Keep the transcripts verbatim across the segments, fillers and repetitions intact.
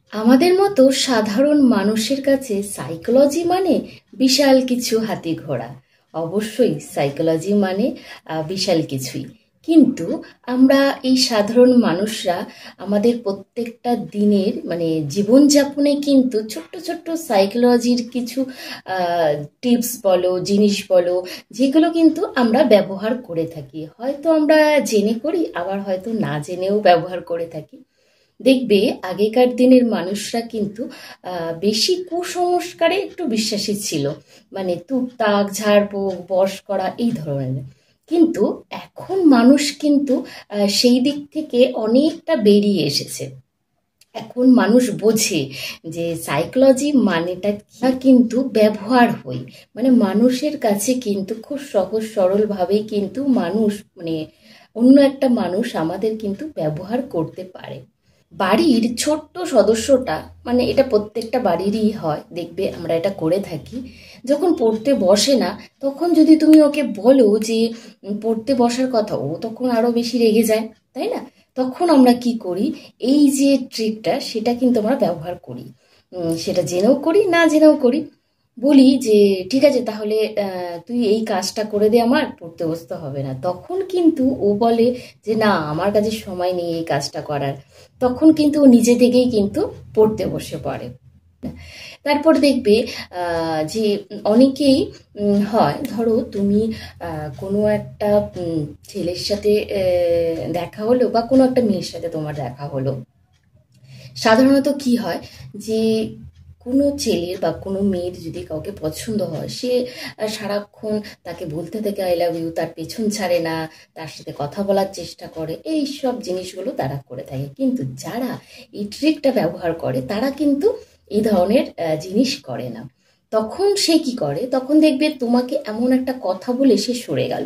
আমাদের মতো সাধারণ মানুষের কাছে সাইকোলজি মানে বিশাল কিছু হাতি ঘোড়া। অবশ্যই সাইকোলজি মানে আহ, বিশাল কিছুই। কিন্তু আমরা এই সাধারণ মানুষরা আমাদের প্রত্যেকটা দিনের মানে জীবনযাপনে কিন্তু ছোট্ট ছোট্ট সাইকোলজির কিছু টিপস বলো, জিনিস বলো, যেগুলো কিন্তু আমরা ব্যবহার করে থাকি। হয়তো আমরা জেনে করি, আবার হয়তো না জেনেও ব্যবহার করে থাকি। দেখবে আগেকার দিনের মানুষরা কিন্তু আহ, বেশি কুসংস্কারে একটু বিশ্বাসী ছিল, মানে তুকতাক ঝাড়ফুঁক বশ করা এই ধরনের। কিন্তু এখন মানুষ কিন্তু আহ, সেই দিক থেকে অনেকটা বেরিয়ে এসেছে। এখন মানুষ বোঝে যে সাইকোলজি মানেটা কি, তা কিন্তু ব্যবহার হই, মানে মানুষের কাছে কিন্তু খুব সহজ সরলভাবেই কিন্তু মানুষ মানে অন্য একটা মানুষ আমাদের কিন্তু ব্যবহার করতে পারে। বাড়ির ছোট্ট সদস্যটা, মানে এটা প্রত্যেকটা বাড়িরই হয়, দেখবে আমরা এটা করে থাকি। যখন পড়তে বসে না, তখন যদি তুমি ওকে বলো যে উম, পড়তে বসার কথা, ও তখন আরো বেশি রেগে যায়, তাই না? তখন আমরা কি করি, এই যে ট্রিকটা সেটা কিন্তু আমরা ব্যবহার করি। উম, সেটা জেনেও করি, না জেনেও করি। বলি যে ঠিক আছে তাহলে আহ, তুই এই কাজটা করে দে, আমার পড়তে বসতে হবে না। তখন কিন্তু ও বলে যে না, আমার কাছে সময় নেই এই কাজটা করার। তখন কিন্তু ও নিজে থেকেই কিন্তু পড়তে বসে পড়ে। তারপর দেখবে আহ, যে অনেকেই উম, হয়, ধরো তুমি আহ, কোনো একটা উম, ছেলের সাথে আহ, দেখা হলো বা কোনো একটা মেয়ের সাথে তোমার দেখা হলো। সাধারণত কি হয় যে কোনো ছেলের বা কোনো মেয়ের যদি কাউকে পছন্দ হয়, সে আহ, সারাক্ষণ তাকে বলতে থাকে আই লাভ ইউ, তার পেছন ছাড়ে না, তার সাথে কথা বলার চেষ্টা করে, এই সব জিনিসগুলো তারা করে থাকে। কিন্তু যারা এই ট্রিকটা ব্যবহার করে তারা কিন্তু এই ধরনের আহ, জিনিস করে না। তখন সে কি করে, তখন দেখবে তোমাকে এমন একটা কথা বলে সে সরে গেল,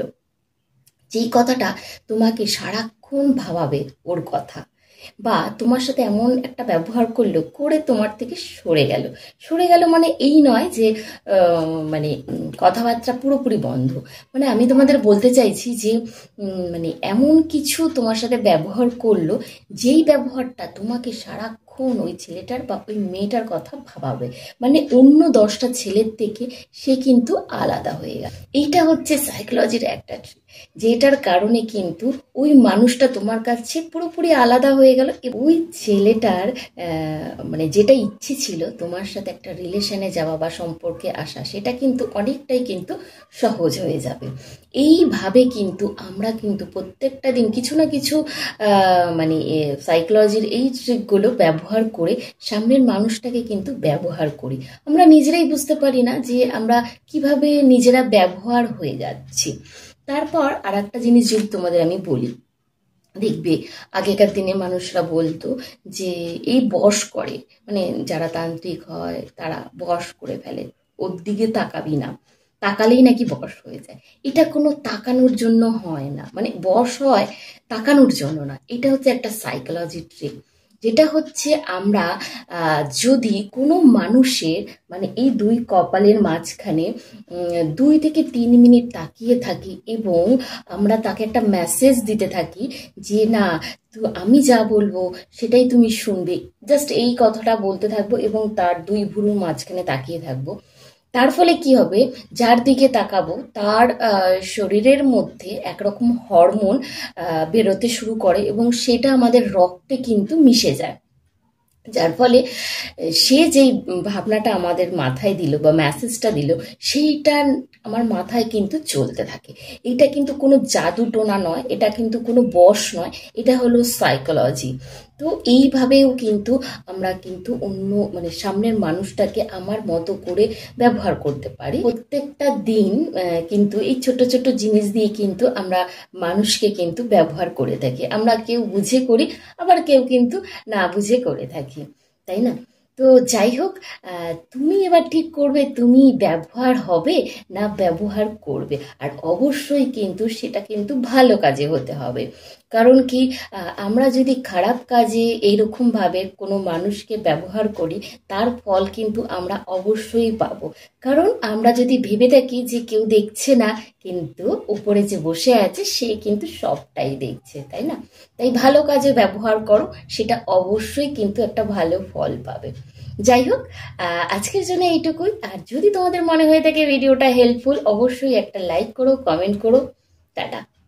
যেই কথাটা তোমাকে সারাক্ষণ ভাবাবে ওর কথা। বা তোমার সাথে এমন একটা ব্যবহার করলো, করে তোমার থেকে সরে গেল। সরে গেল মানে এই নয় যে আহ, মানে উম, কথাবার্তা পুরোপুরি বন্ধ। মানে আমি তোমাদের বলতে চাইছি যে উম, মানে এমন কিছু তোমার সাথে ব্যবহার করলো, যেই ব্যবহারটা তোমাকে সারাক্ষণ ওই ছেলেটার বা ওই মেয়েটার কথা ভাবাবে। মানে অন্য দশটা ছেলের থেকে সে কিন্তু আলাদা হয়ে গেল। এইটা হচ্ছে সাইকোলজির একটা trick, যেটার কারণে কিন্তু ওই মানুষটা তোমার কাছে পুরোপুরি আলাদা হয়ে গেল। এবং ওই ছেলেটার আহ, মানে যেটা ইচ্ছে ছিল তোমার সাথে একটা রিলেশনে যাওয়া বা সম্পর্কে আসা, সেটা কিন্তু অনেকটাই কিন্তু সহজ হয়ে যাবে। এইভাবে কিন্তু আমরা কিন্তু প্রত্যেকটা দিন কিছু না কিছু আহ, মানে সাইকোলজির এই ট্রিকগুলো ব্যবহার করে সামনের মানুষটাকে কিন্তু ব্যবহার করি। আমরা নিজেরাই বুঝতে পারি না যে আমরা কিভাবে নিজেরা ব্যবহার হয়ে যাচ্ছি। তারপর আর একটা জিনিস যদি তোমাদের আমি বলি, দেখবে আগেকার দিনে মানুষরা বলতো যে এই বশ করে, মানে যারা তান্ত্রিক হয় তারা বশ করে ফেলে, ওর দিকে তাকাবি না, তাকালেই নাকি বশ হয়ে যায়। এটা কোনো তাকানোর জন্য হয় না, মানে বশ হয় তাকানোর জন্য না। এটা হচ্ছে একটা সাইকোলজি ট্রিক, যেটা হচ্ছে আমরা আহ, যদি কোনো মানুষের মানে এই দুই কপালের মাঝখানে উম, দুই থেকে তিন মিনিট তাকিয়ে থাকি, এবং আমরা তাকে একটা মেসেজ দিতে থাকি যে না, তো আমি যা বলবো সেটাই তুমি শুনবে, জাস্ট এই কথাটা বলতে থাকবো এবং তার দুই ভুরু মাঝখানে তাকিয়ে থাকবো। তার ফলে কি হবে, যার দিকে তাকাবো তার আহ, শরীরের মধ্যে একরকম হরমোন আহ, বেরোতে শুরু করে, এবং সেটা আমাদের রক্তে কিন্তু মিশে যায়। যার ফলে সে যেই ভাবনাটা আমাদের মাথায় দিল বা মেসেজটা দিল, সেইটা আমার মাথায় কিন্তু চলতে থাকে। এটা কিন্তু কোনো জাদু টোনা নয়, এটা কিন্তু কোনো বশ নয়, এটা হলো সাইকোলজি। তো এইভাবেও কিন্তু আমরা কিন্তু অন্য মানে সামনের মানুষটাকে আমার মতো করে ব্যবহার করতে পারি। প্রত্যেকটা দিন আহ, কিন্তু এই ছোট ছোট জিনিস দিয়ে কিন্তু আমরা মানুষকে কিন্তু ব্যবহার করে থাকি। আমরা কেউ বুঝে করি, আবার কেউ কিন্তু না বুঝে করে থাকি, তাই না? তো যাই হোক, আহ, তুমি এবার ঠিক করবে তুমি ব্যবহার হবে না ব্যবহার করবে। আর অবশ্যই কিন্তু সেটা কিন্তু ভালো কাজে হতে হবে। কারণ কি আমরা যদি খারাপ কাজে এইরকমভাবে কোনো মানুষকে ব্যবহার করি, তার ফল কিন্তু আমরা অবশ্যই পাবো। কারণ আমরা যদি ভেবে থাকি যে কেউ দেখছে না, কিন্তু উপরে যে বসে আছে সে কিন্তু সবটাই দেখছে, তাই না? তাই ভালো কাজে ব্যবহার করো, সেটা অবশ্যই কিন্তু একটা ভালো ফল পাবে। যাই হোক, আজকের জন্য এইটুকুই। আর যদি তোমাদের মনে হয়ে থাকে ভিডিওটা হেল্পফুল, অবশ্যই একটা লাইক করো, কমেন্ট করো। টাটা।